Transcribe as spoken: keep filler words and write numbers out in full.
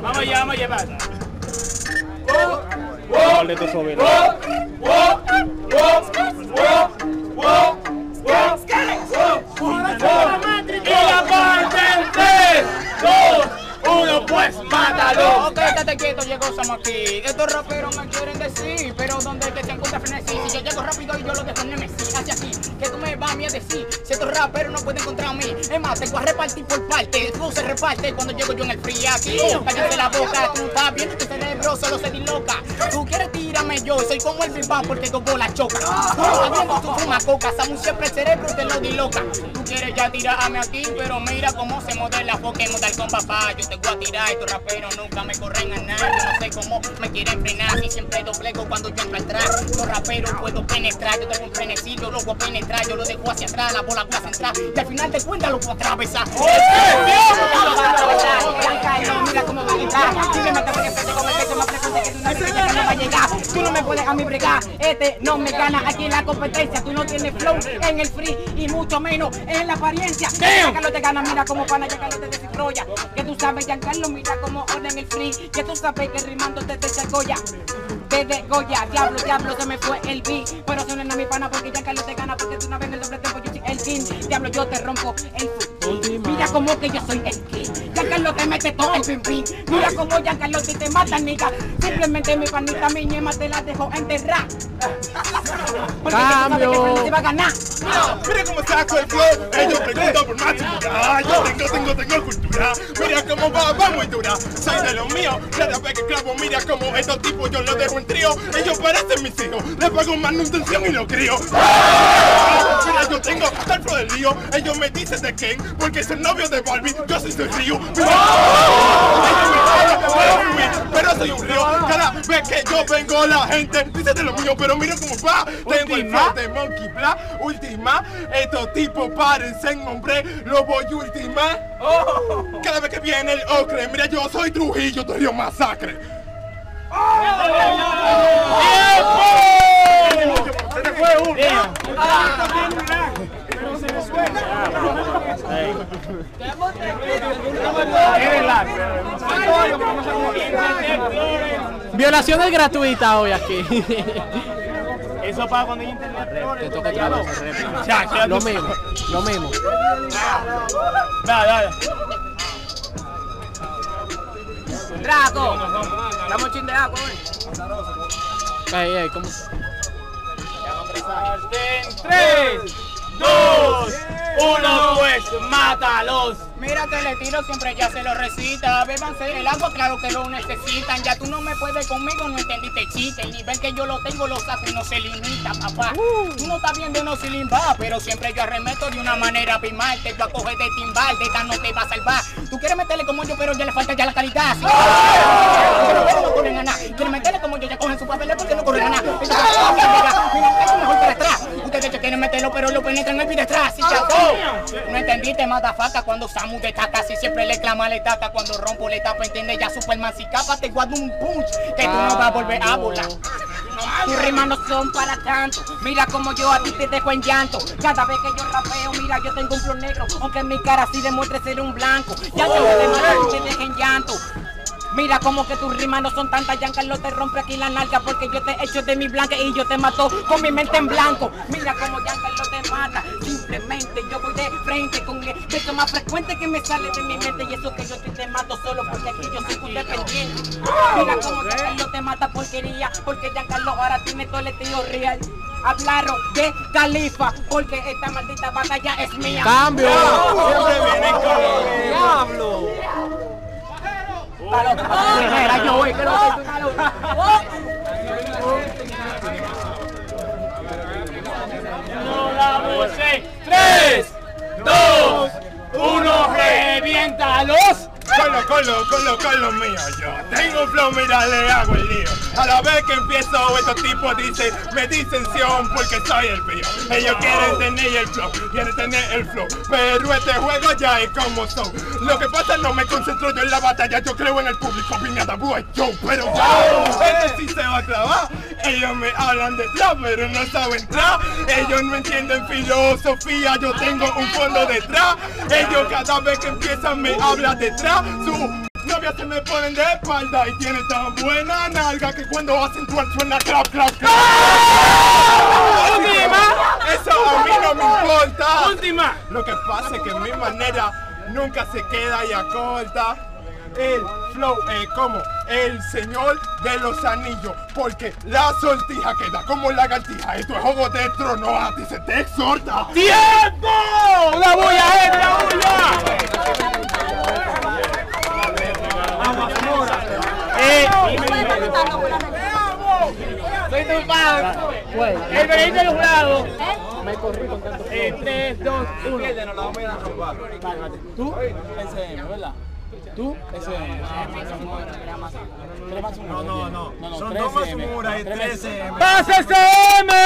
Vamos allá, vamos allá, pasa. Maldito sobrino. Y la parte en tres, dos, uno, pues mátalo. Ok, estate quieto, llegó Samo aquí. Estos raperos me quieren decir, pero ¿dónde es que se encuentra frenesí? Si yo llego rápido y yo lo dejo en Nemesis, hacia aquí, que tú me vas a mí a decir. Si estos raperos no pueden contra mí, es más, te voy a repartir por parte. Tú se reparte cuando llego yo en el free aquí. Cállate la boca, tú estás viendo tu cerebro, solo se disloca. Tú quieres tirarme yo, soy como el Big Bang porque dos bolas chocan. Sabiendo tú fumas coca, Samu siempre el cerebro te lo disloca. Tú quieres ya tirarme aquí, pero mira cómo se modela Pokémon del con papá. Yo te voy a tirar, estos raperos nunca me corren a nada. Yo no sé cómo me quieren frenar, si siempre doblego cuando yo entro atrás. Los raperos puedo penetrar, yo tengo un frenesí, yo lo voy a penetrar, yo lo dejo hacia atrás, la bola voy a centrar y al final de cuentas lo voy a atravesar. Mira cómo va a entrar, si me mata porque frente con el peso más frecuente que tú no sabes que no va a llegar. Tú no me puedes a mí bregar, este no me gana aquí en la competencia. Tú no tienes flow en el free y mucho menos en la apariencia. Giancarlo te gana, mira cómo pana, Giancarlo te desarrolla. Que tú sabes, Giancarlo, mira cómo orden en el free. Que tú sabes que rimando te degolla. Te degolla, diablo, diablo, se me fue el beat. Pero suena a mi pana porque Giancarlo te gana. Porque tú no ves en el doble tiempo, yo soy el king. Diablo, yo te rompo el full. Mira como que yo soy el king. Giancarlo te mete todo el pin pin. Mira como Giancarlo te, te mata, nigga. Simplemente mi panita, mi ñema te la dejo enterrar. Porque Cambio. tú sabes que te va a ganar. Mira, mira cómo saco el flow. Ellos preguntan por más seguridad. Yo tengo, tengo, tengo cultura. Mira cómo va, va muy dura. Soy de los míos. Cada vez que clavo, mira como estos tipos yo los dejo en trío. Ellos parecen mis hijos. Les pago manutención y los crío. Mira, yo tengo tal flow del lío. Ellos me dicen de Ken porque es el novio de Barbie. Yo soy su río. Pero soy un río. Cada vez que yo vengo, la gente dice de lo mío. Pero mira cómo va. Tengo el flow de Monkey Black. Última. Estos tipos parecen hombre. Lo voy a ultimar. Cada vez que viene el ocre. Mira, yo soy Trujillo, te río masacre. Se te fue uno. Violaciones gratuitas hoy aquí. Eso para cuando hay internet. Te toca otra vez. Ya, ya, Lo mismo, lo mismo. Dale, dale. Draco, dame un chin de agua, Ey, ey, ¿cómo? En tres, dos, uno, pues mátalos. Mira que le tiro siempre ya se lo recita. Bébanse el agua, claro que lo necesitan. Ya tú no me puedes conmigo, no entendiste chiste. El nivel que yo lo tengo, lo saco y no se limita, papá. Uh. Tú no estás viendo, no se limba, pero siempre yo arremeto de una manera primal. Te voy a coger de timbal, de esta no te va a salvar. Tú quieres meterle como yo, pero ya le falta ya la calidad. ¿Sí? Pero no corren a nada. Quieres meterle como yo, ya cogen su papel porque no corren a nada. Mira, es mejor para atrás. Ustedes ya quieren meterlo, pero lo penetran en el atrás. ¿Sí, chato? No entendiste, matafaca, cuando Samu destaca. Si siempre le clama, le taca. Cuando rompo, le tapa, entiende ya Superman. Si capa, te guardo un punch que tú no vas a volver a volar. Tus rimas no son para tanto. Mira como yo a ti te dejo en llanto. Cada vez que yo rapeo, mira, yo tengo un flow negro. Aunque en mi cara sí demuestre ser un blanco. Ya te voy de matar, te dejo en llanto. Mira como que tus rimas no son tantas. Giancarlo te rompe aquí la nalga porque yo te echo de mi blanca y yo te mato con mi mente en blanco. Mira como Giancarlo te mata. Simplemente yo voy de frente con el beso más frecuente que me sale de mi mente. Y eso que yo te mato solo porque aquí yo soy un dependiente. Mira como Giancarlo te mata porquería porque Giancarlo ahora tiene todo el estilo real. Hablaron de Califa porque esta maldita batalla es mía. ¡Cambio! Siempre vienen con los ¡Diablo! Era yo, güey, que lo No la voce. tres, dos, uno, reviéntalos. Con lo, con lo, con lo, con lo mío yo tengo un flow, mira, le hago el lío. A la vez que empiezo, estos tipos dicen, me dicen Sion porque soy el mío. Ellos quieren tener el flow, quieren tener el flow, pero este juego ya es como son. Lo que pasa no me concentro yo en la batalla, yo creo en el público, piñata, boy, yo, pero ya, este sí se va a clavar. Ellos me hablan de trap, pero no saben trap. Ellos no entienden filosofía, yo tengo un fondo detrás. Ellos cada vez que empiezan me hablan detrás. Su novia novias se me ponen de espalda y tienen tan buena nalga que cuando hacen twerk suena clap, clap, clap. ¡Última! Eso a mí no me importa. ¡Última! Lo que pasa es que mi manera nunca se queda y acorta. El flow es como el señor de los anillos, porque la sortija queda como lagartija. Esto es Juego de Tronos, a ti se te exhorta. ¡Tiempo! ¡Una bulla, gente, una bulla! Eh, soy tu padre. El veredicto del jurado. Me corrí con tanto. En tres, dos, uno. Tú, S M, ¿verdad? Tú, S M. No, no, no. Son dos Masuras y tres S M. ¡Pase S M!